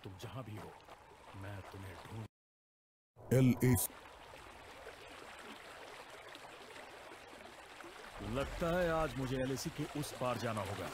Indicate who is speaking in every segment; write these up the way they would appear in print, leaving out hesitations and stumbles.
Speaker 1: तुम जहां भी हो, मैं तुम्हें ढूंढ। लगता है आज मुझे एलएसी के उस पार जाना होगा।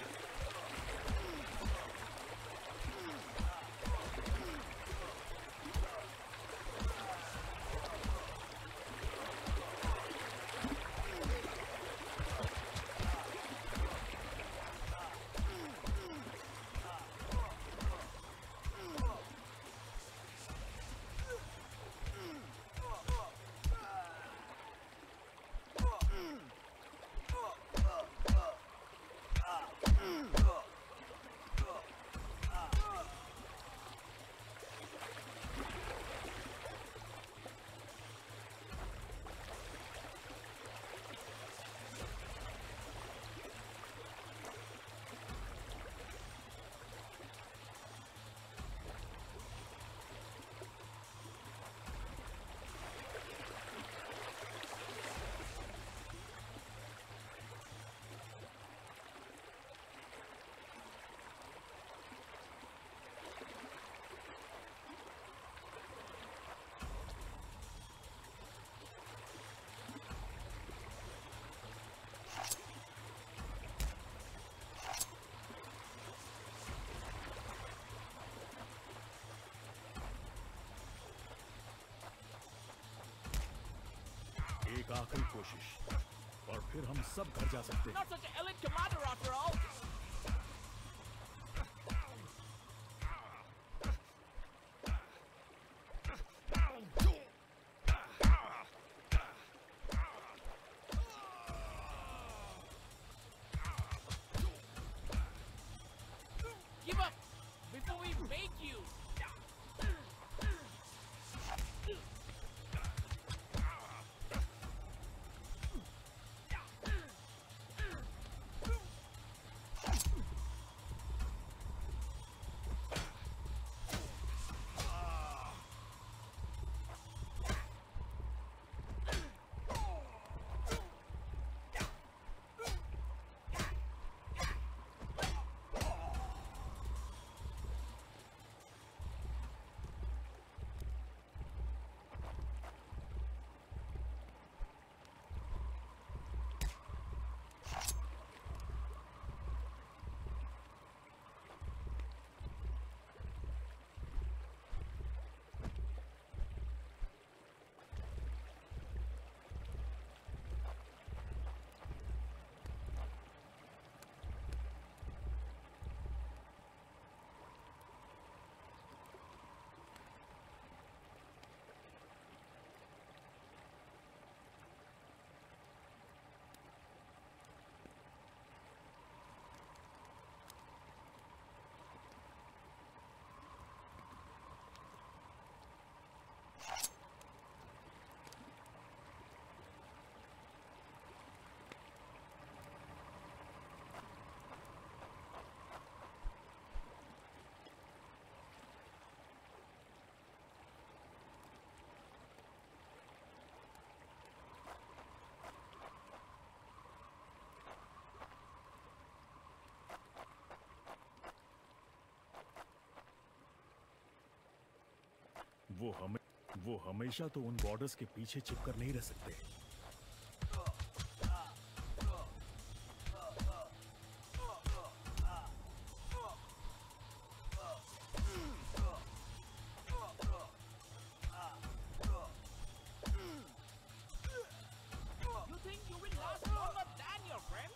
Speaker 1: एक आखिरी कोशिश और फिर हम सब घर जा सकते हैं।
Speaker 2: Not such an elite commander after all. Give up before we make you.
Speaker 1: वो हमेशा तो उन बॉर्डर्स के पीछे छिपकर नहीं रह सकते।
Speaker 2: You think you will last longer than your friends?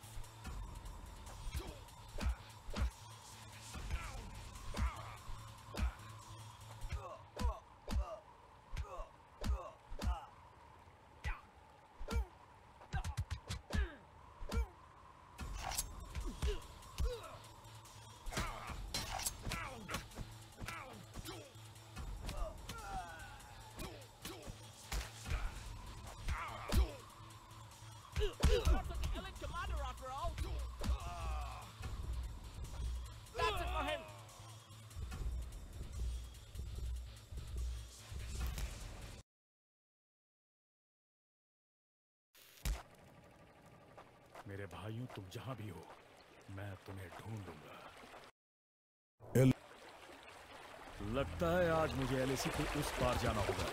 Speaker 2: Not such an elite commander after all. That's it for him.
Speaker 1: मेरे भाइयों, तुम जहां भी हो, मैं तुम्हें ढूंढ लूंगा। लगता है आज मुझे एलएसी के उस पार जाना होगा।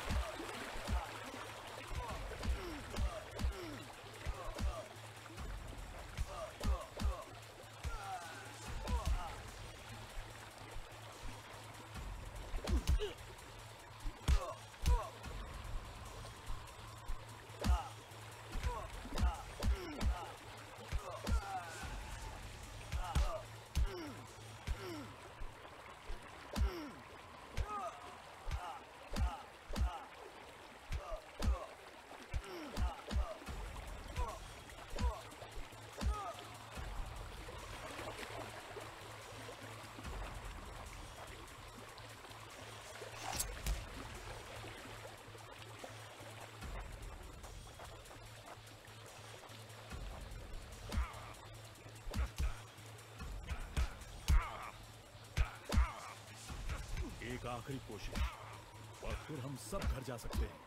Speaker 1: एक आखिरी कोशिश और फिर हम सब घर जा सकते हैं।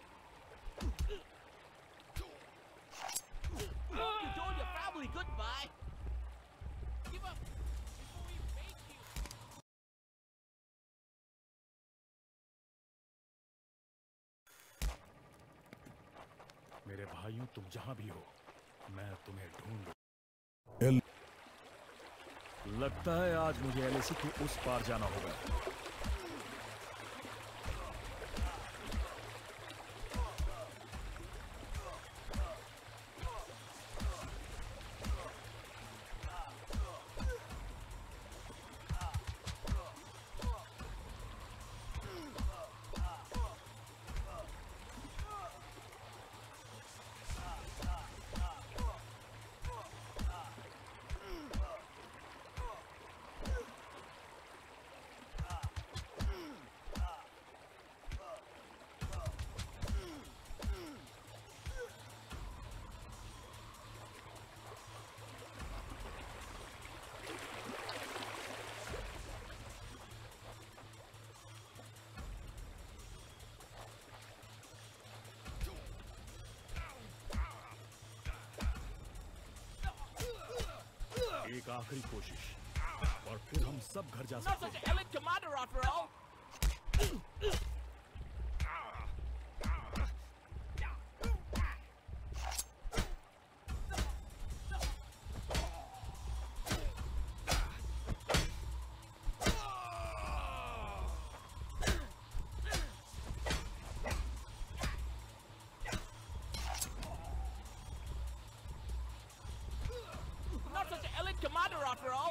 Speaker 2: You told your family goodbye. Give up before we make you.
Speaker 1: मेरे भाइयों, तुम जहां भी हो, मैं तुम्हें ढूंढ लगता है आज मुझे एलएसी के उस पार जाना होगा। एक आखिरी कोशिश और फिर हम सब घर जा
Speaker 2: Not
Speaker 1: सकते
Speaker 2: such
Speaker 1: हैं।
Speaker 2: an elite commander after all. Not such an elite commander after all.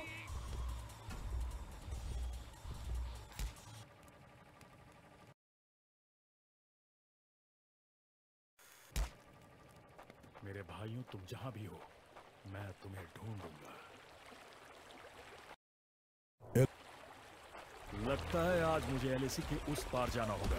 Speaker 1: मेरे भाइयों, तुम जहां भी हो, मैं तुम्हें ढूंढूंगा। लगता है आज मुझे एलएसी के उस पार जाना होगा।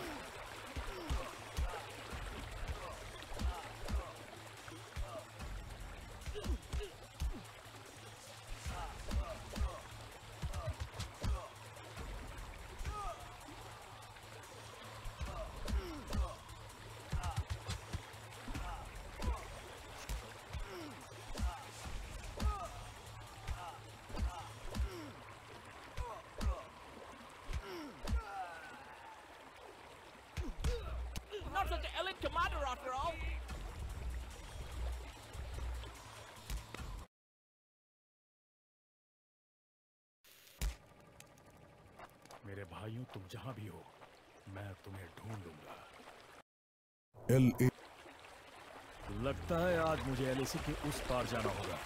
Speaker 2: Not such an elite commander after all.
Speaker 1: मेरे भाइयों, तुम जहां भी हो, मैं तुम्हें ढूंढूंगा। लगता है आज मुझे एलएसी के उस पार जाना होगा।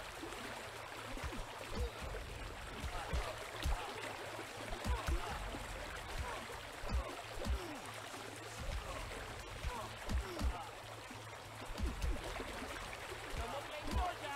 Speaker 2: No more playing Georgia.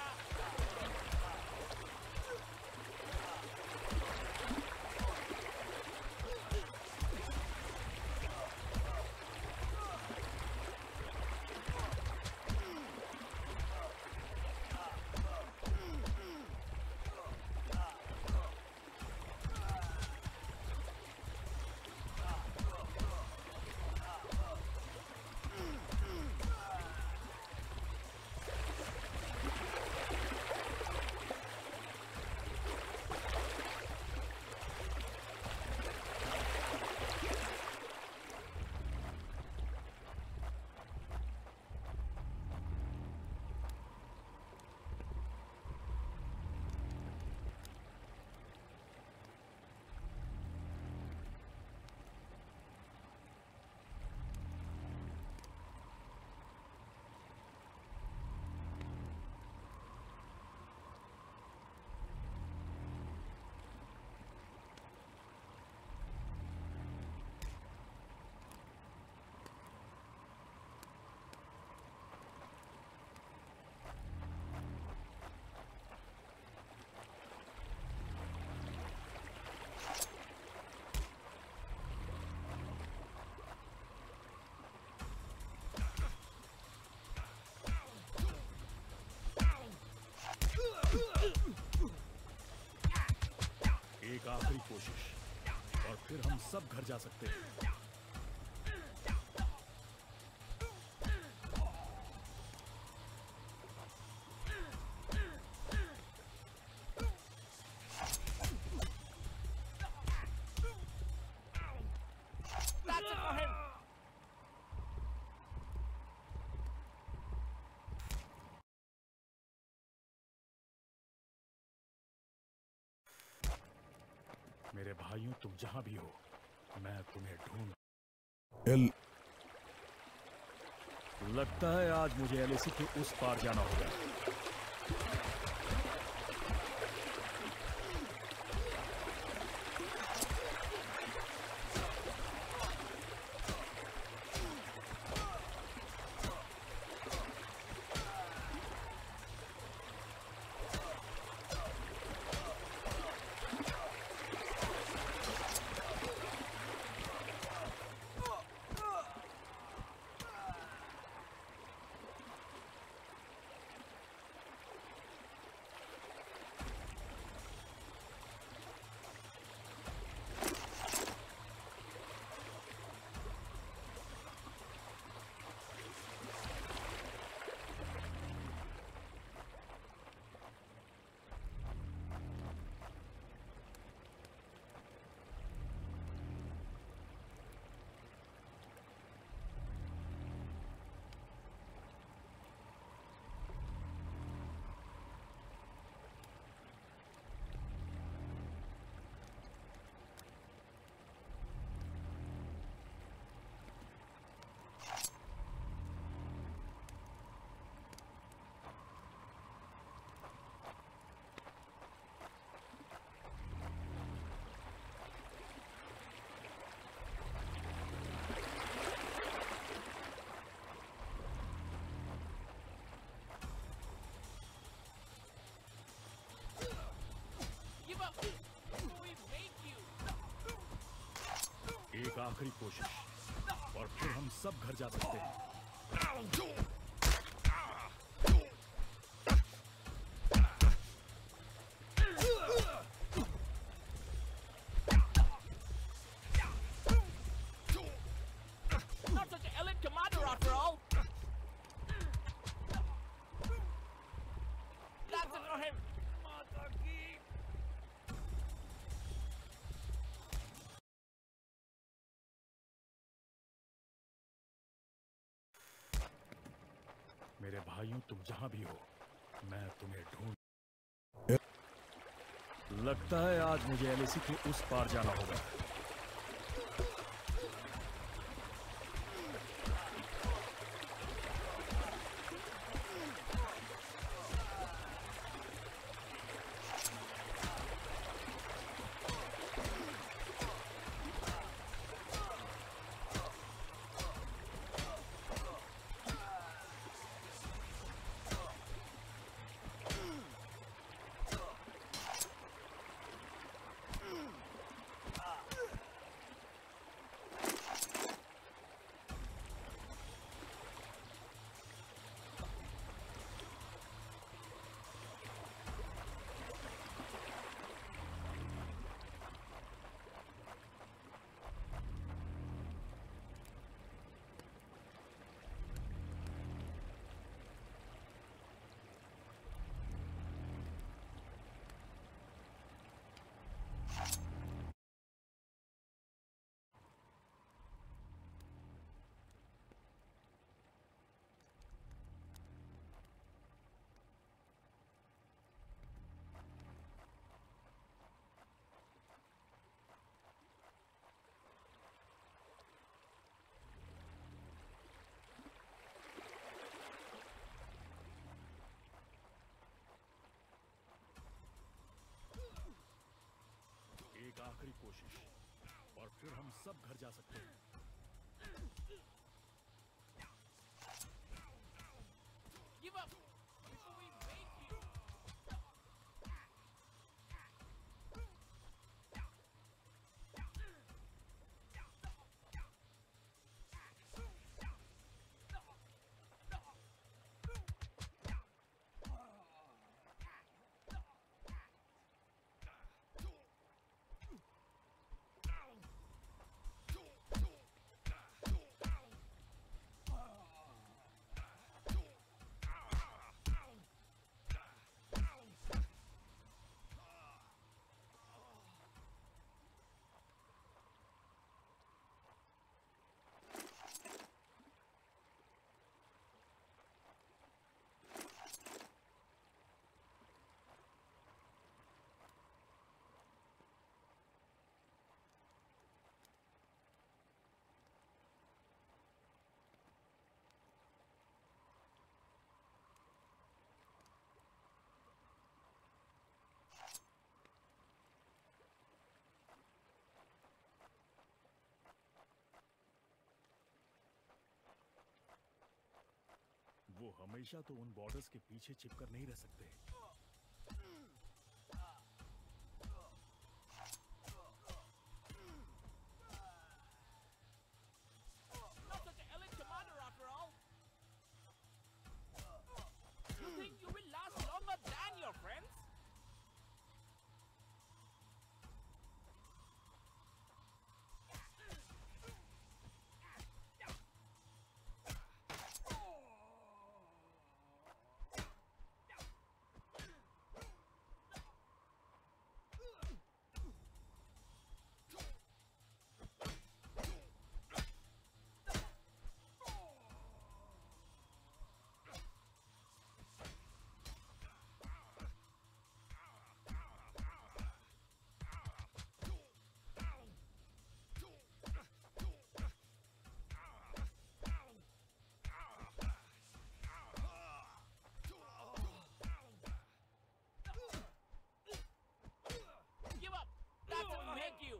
Speaker 1: कोशिश और फिर हम सब घर जा सकते हैं।
Speaker 2: That's it for him.
Speaker 1: मेरे भाइयों, तुम जहां भी हो, मैं तुम्हें ढूंढ। लगता है आज मुझे एलएसी के उस पार जाना होगा।
Speaker 2: Give up before we make you.
Speaker 1: एक आखिरी कोशिश और फिर हम सब घर जा सकते हैं।
Speaker 2: Not such an elite commander after all. That's it for him.
Speaker 1: मेरे भाइयों, तुम जहां भी हो, मैं तुम्हें ढूंढ। लगता है आज मुझे एलएसी के उस पार जाना होगा। एक आखिरी कोशिश और फिर हम सब घर जा सकते हैं।
Speaker 2: Give up before we make you.
Speaker 1: वो हमेशा तो उन बॉर्डर्स के पीछे छिपकर नहीं रह सकते।
Speaker 2: Not such an elite commander after all. You think you will last longer than your friends? Give up! That's what make you!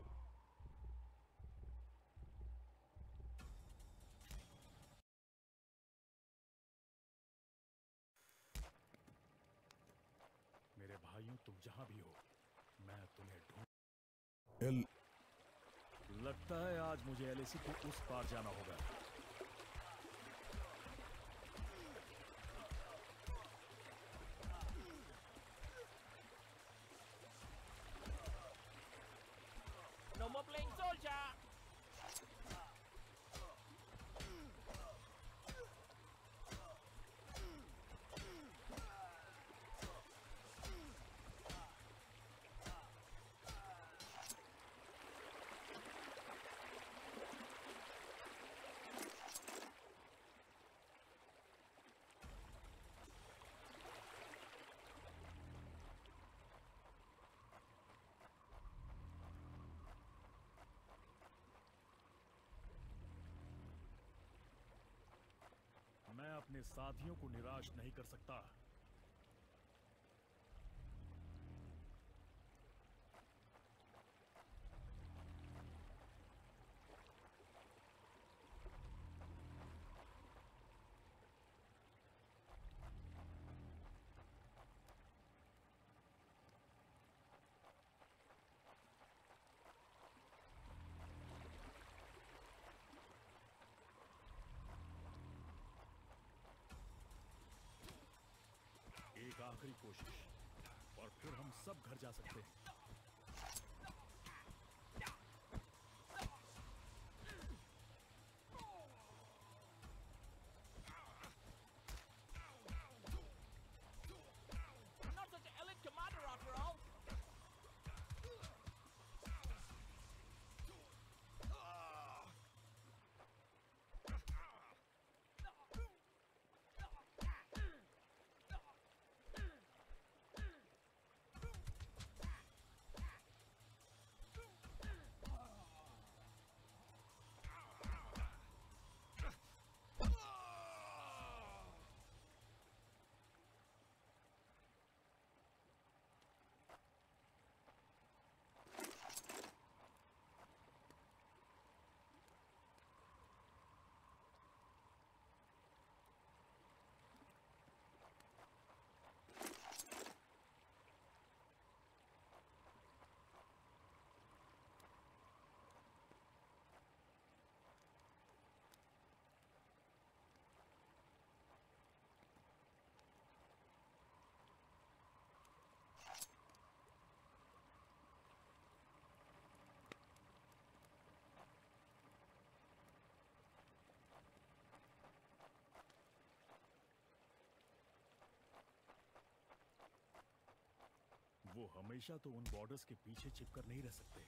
Speaker 1: मेरे भाइयों, तुम जहां भी हो, मैं तुम्हें ढूंढ। लगता है आज मुझे एलएसी के उस पार जाना होगा।
Speaker 2: No more playing soldier!
Speaker 1: मैं अपने साथियों को निराश नहीं कर सकता। एक आखिरी कोशिश और फिर हम सब घर जा सकते हैं।
Speaker 2: Not such an elite commander after all.
Speaker 1: वो हमेशा तो उन बॉर्डर्स के पीछे छिपकर नहीं रह सकते।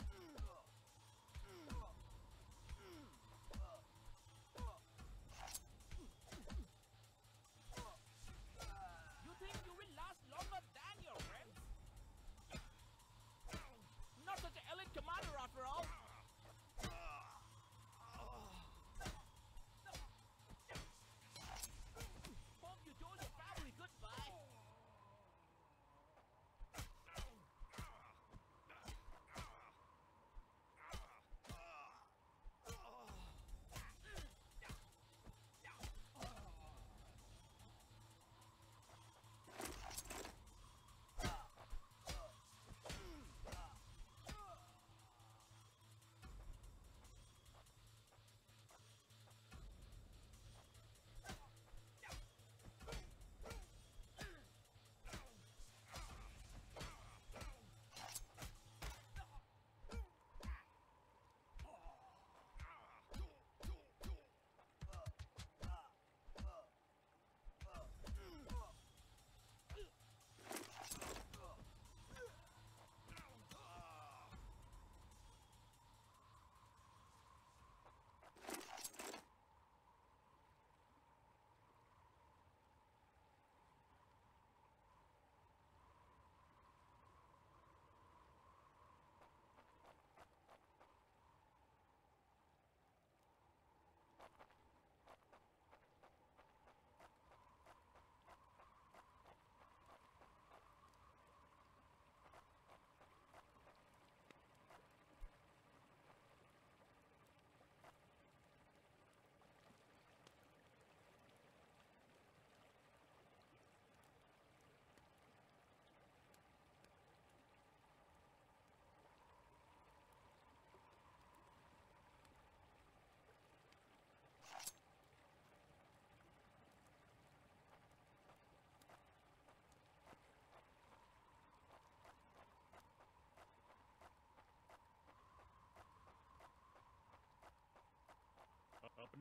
Speaker 2: You think you will last longer than your friends? Not such an elite commander after all. Hope you told your family goodbye.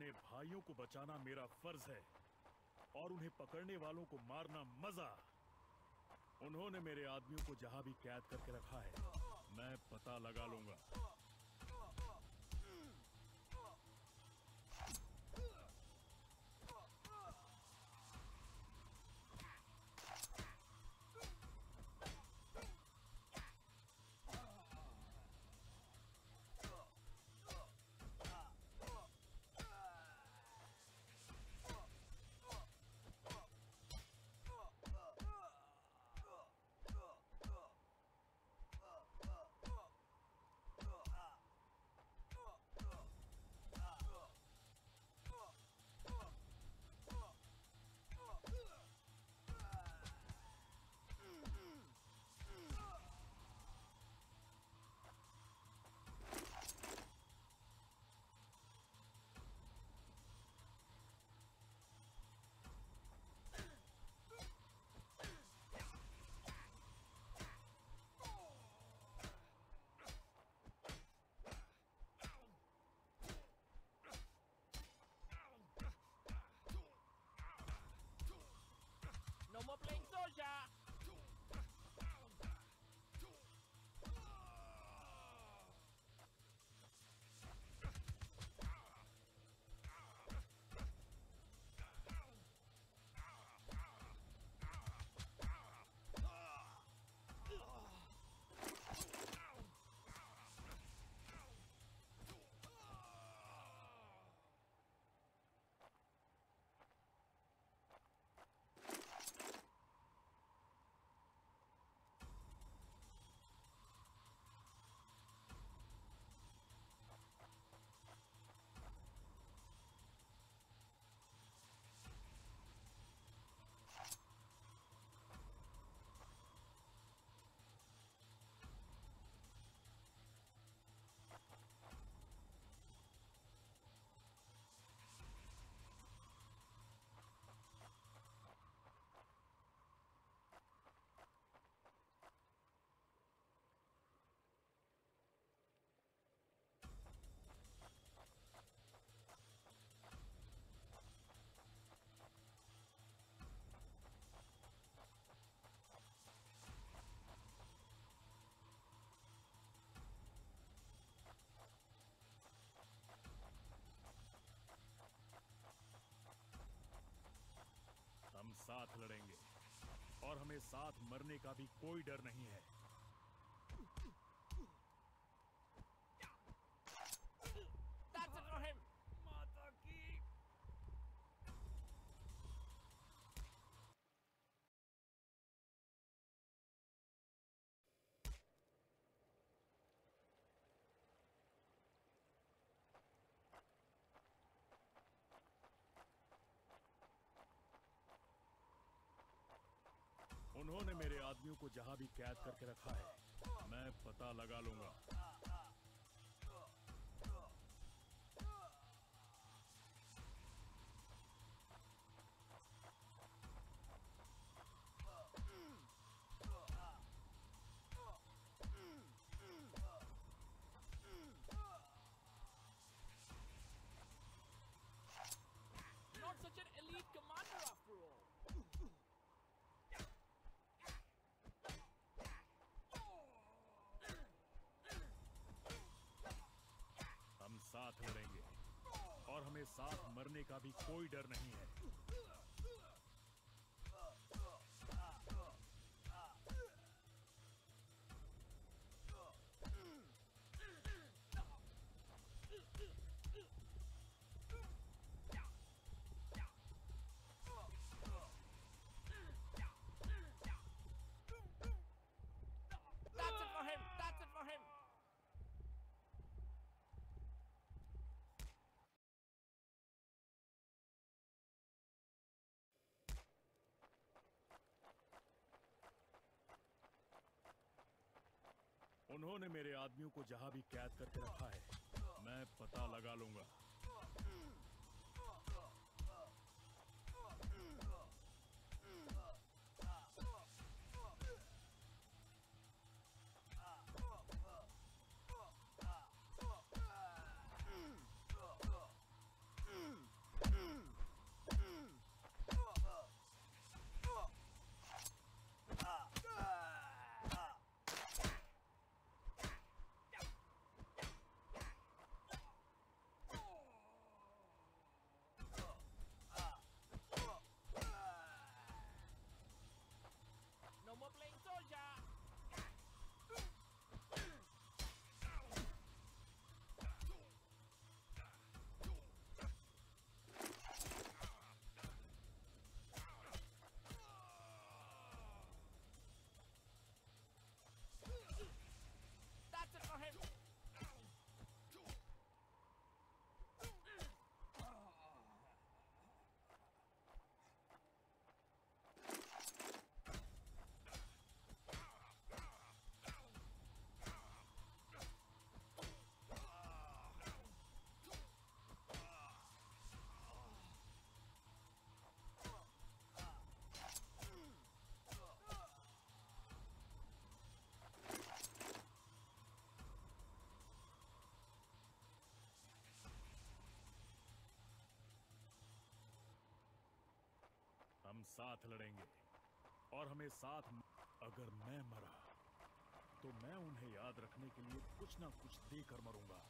Speaker 1: अपने भाइयों को बचाना मेरा फर्ज है और उन्हें पकड़ने वालों को मारना मजा। उन्होंने मेरे आदमियों को जहां भी कैद करके रखा है, मैं पता लगा लूंगा।
Speaker 2: No more playing soldier!
Speaker 1: हम साथ लड़ेंगे और हमें साथ मरने का भी कोई डर नहीं है।
Speaker 2: That's it for him!
Speaker 1: माता की उन्होंने मेरे आदमियों को जहां भी कैद करके रखा है, मैं पता लगा लूंगा।
Speaker 2: Not such an elite commander after all!
Speaker 1: हम साथ लड़ेंगे और हमें साथ मरने का भी कोई डर नहीं है।
Speaker 2: That's it for him! That's it for him!
Speaker 1: उन्होंने मेरे आदमियों को जहां भी कैद करके रखा है, मैं पता लगा लूंगा। हम साथ लड़ेंगे और हमें साथ। अगर मैं मरा तो मैं उन्हें याद रखने के लिए कुछ ना कुछ देकर मरूंगा।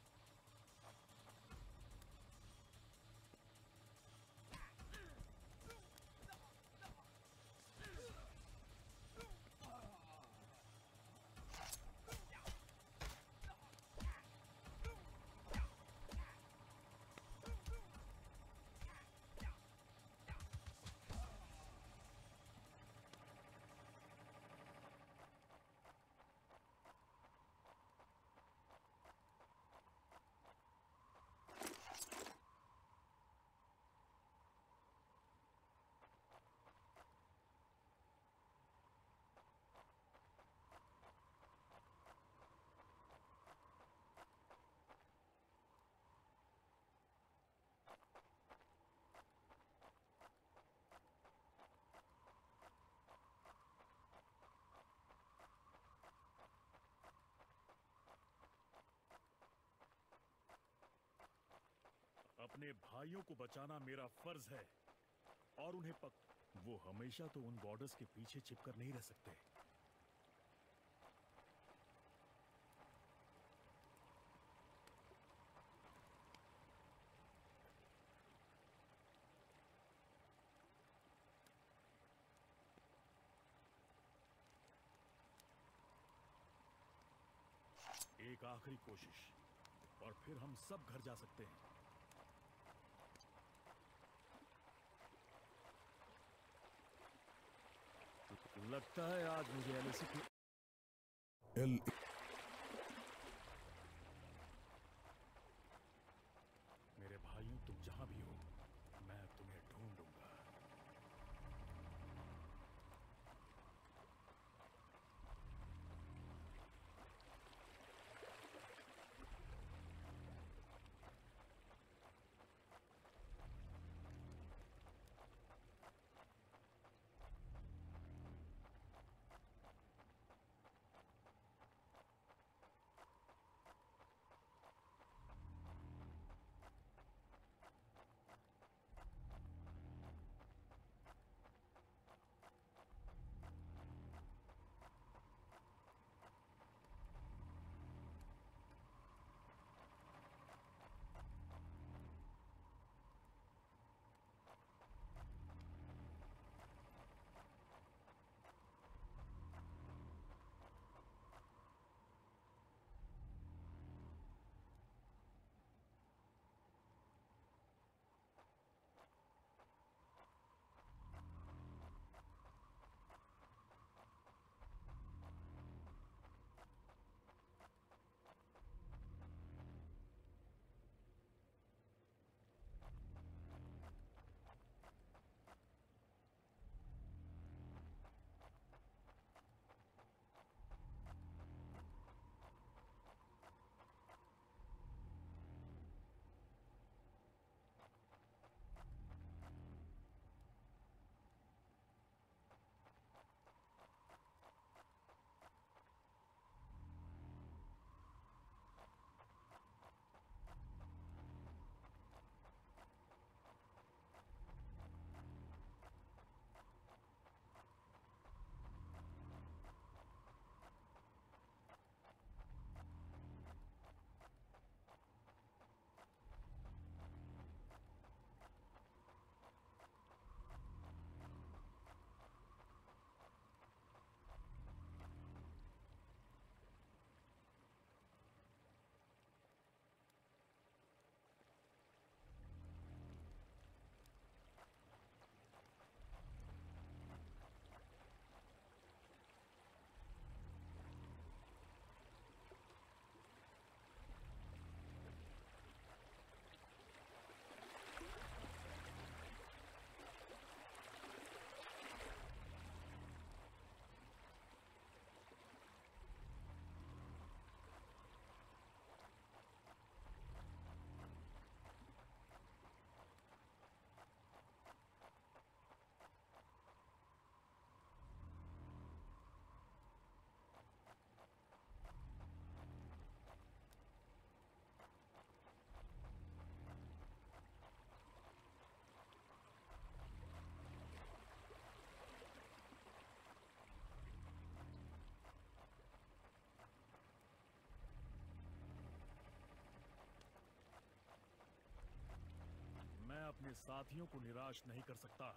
Speaker 1: अपने भाइयों को बचाना मेरा फर्ज है और उन्हें वो हमेशा तो उन बॉर्डर्स के पीछे छिपकर नहीं रह सकते। एक आखिरी कोशिश और फिर हम सब घर जा सकते हैं। लगता है आज मुझे एलएसी की मेरे भाइयों, तुम जहां भी हो, मैं तुम्हें ढूंढूंगा। अपने साथियों को निराश नहीं कर सकता।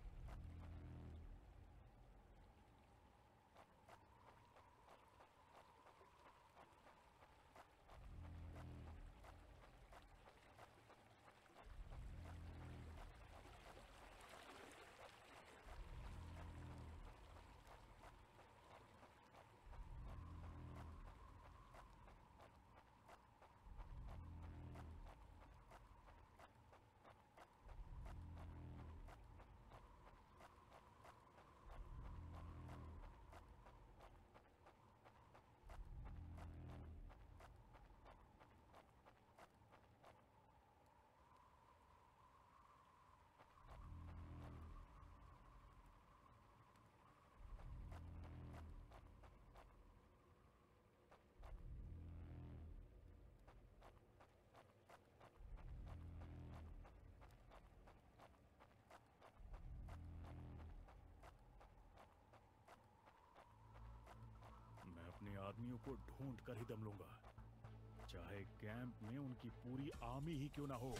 Speaker 1: अपने आदमियों को ढूंढ कर ही दम लूंगा, चाहे कैंप में उनकी पूरी आर्मी ही क्यों ना हो।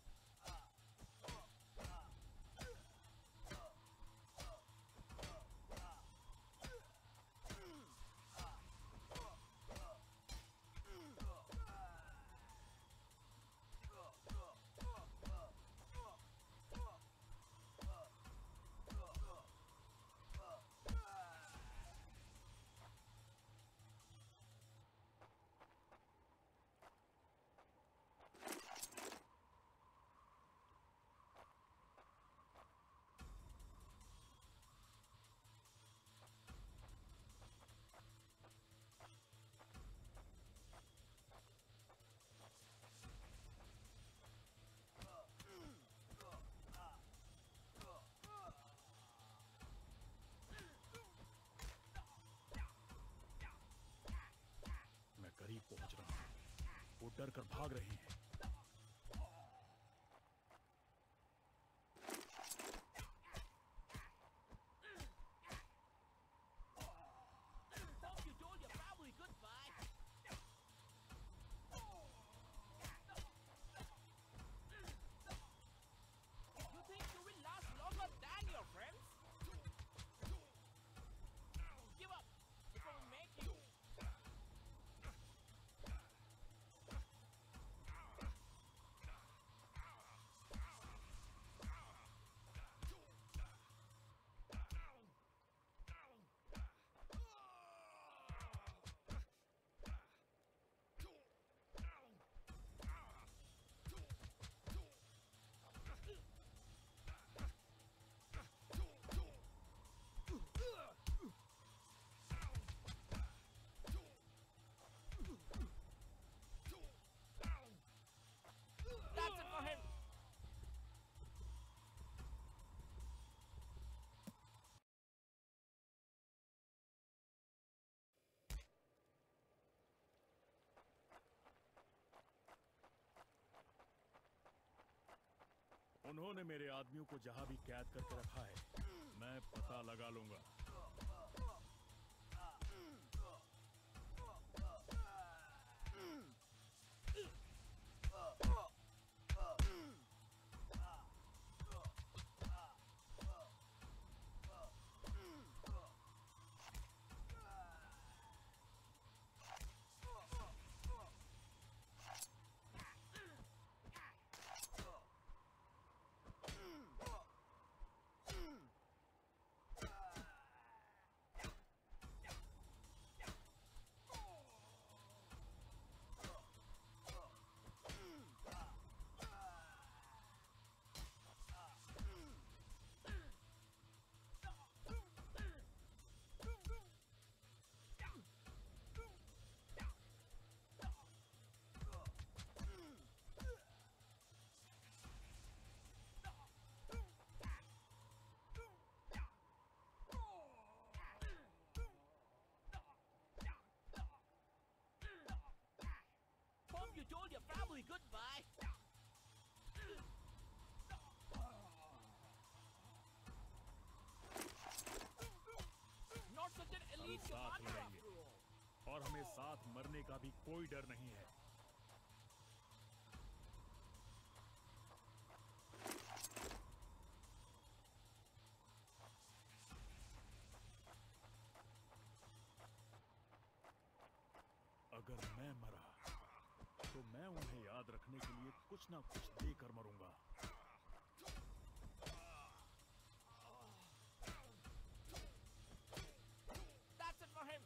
Speaker 1: पहुंच रहा हूं, वो डर कर भाग रहे हैं। उन्होंने मेरे आदमियों को जहां भी कैद करके रखा है, मैं पता लगा लूंगा।
Speaker 2: You told your family goodbye. Not such an elite commander after all.
Speaker 1: और हमें साथ मरने का भी कोई डर नहीं है। मैं उन्हें याद रखने के लिए कुछ ना कुछ देकर मरूंगा।
Speaker 2: That's it for him.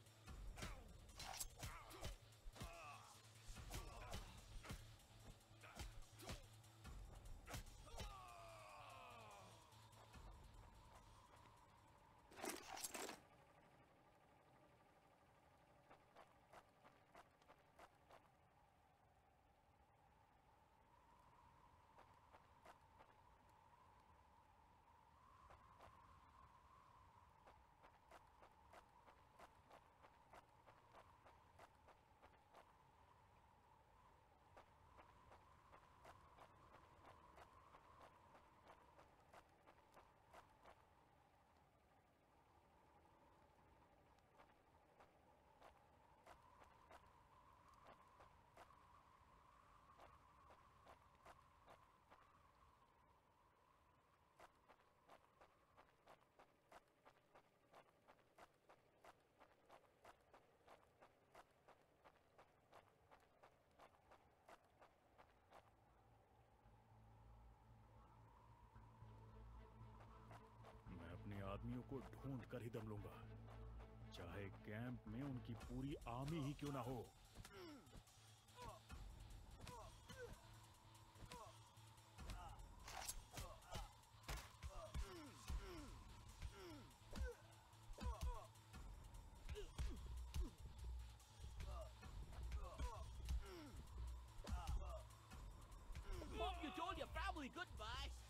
Speaker 1: मैं अपने आदमियों को ढूंढ कर ही दम लूंगा, चाहे कैंप में उनकी पूरी आर्मी ही क्यों ना हो।
Speaker 2: Hope you told your family goodbye.